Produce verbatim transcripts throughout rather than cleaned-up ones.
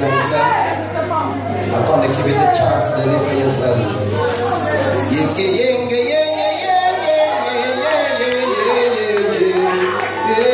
yourself. I come to give you the chance to deliver yourself. Yenge, yenge, yenge, yenge, yenge, yenge,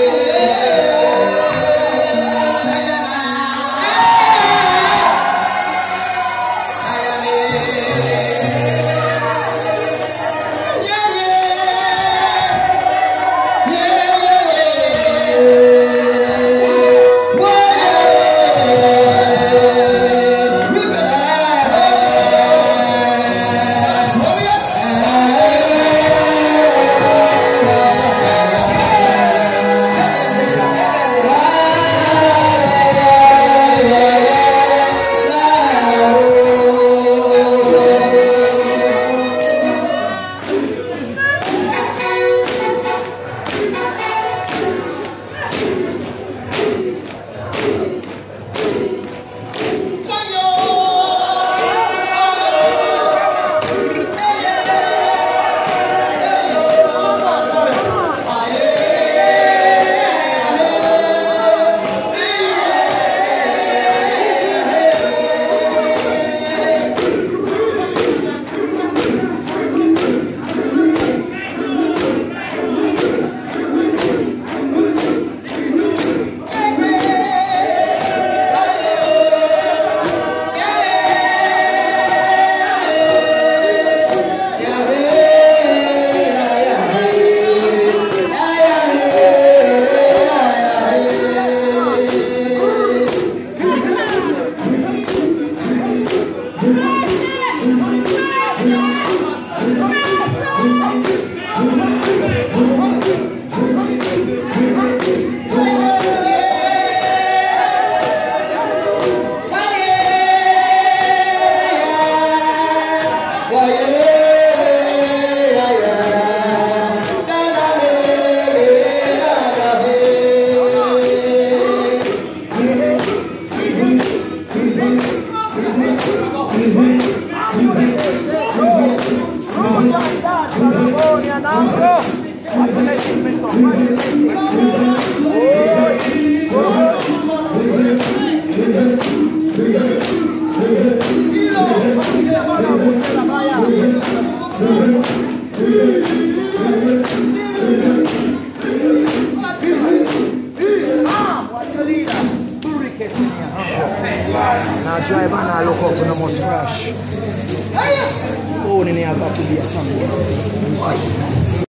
Now drive and I look up and I must crash. Oh, then I have got to be a something.